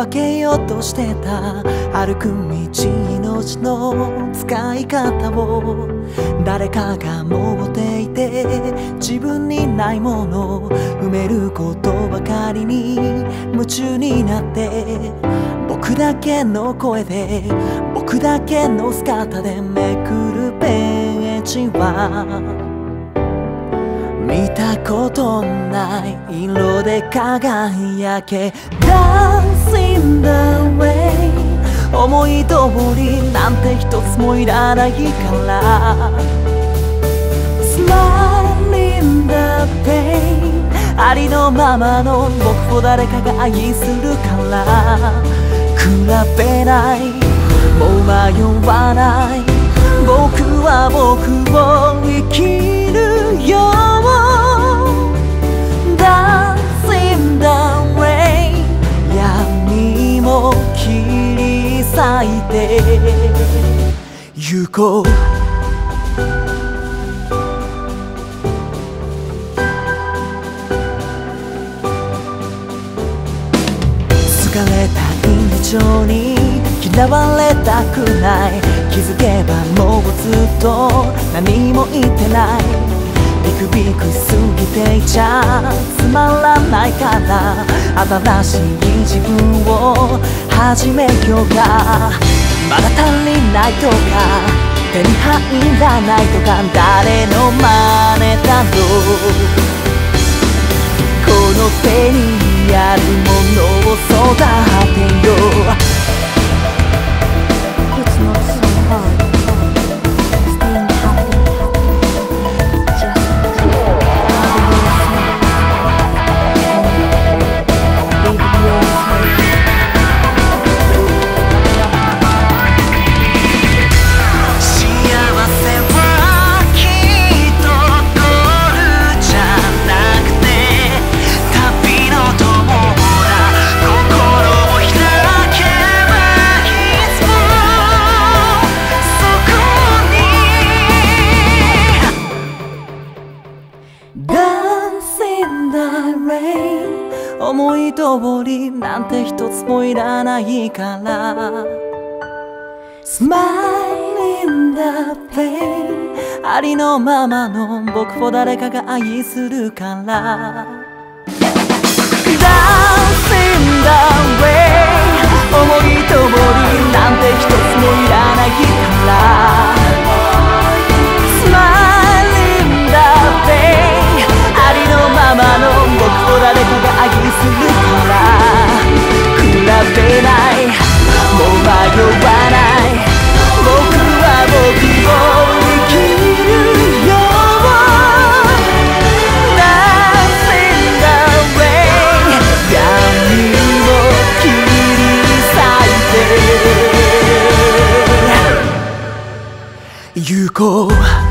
分けようとしてた歩く道命の使い方を誰かが持っていて自分にないものを埋めることばかりに夢中になって僕だけの声で僕だけの姿でめくるページは見たことない色で輝け Dancing the way 思い通りなんて一つもいらないから Smiling the pain ありのままの僕を誰かが愛するから比べないもう迷わない僕は僕を生きるよDancing the rain 闇も切り裂いて行こう疲れた印象に嫌われたくない気づけばもうずっと何も言ってないビクビクすぎていちゃつまらないから新しい自分を始めようかまだ足りないとか手に入らないとか誰の真似だろうこの手にあるものを育てよう思い通りなんて一つもいらないから Smiling the pain ありのままの僕を誰かが愛するから Dancing the way 思い通りなんて一つもいらないから Smiling the pain ありのままの僕を誰かが愛するから比べないもう迷わない僕は僕を生きるよ Dancing the rain 闇を切り裂いて行こう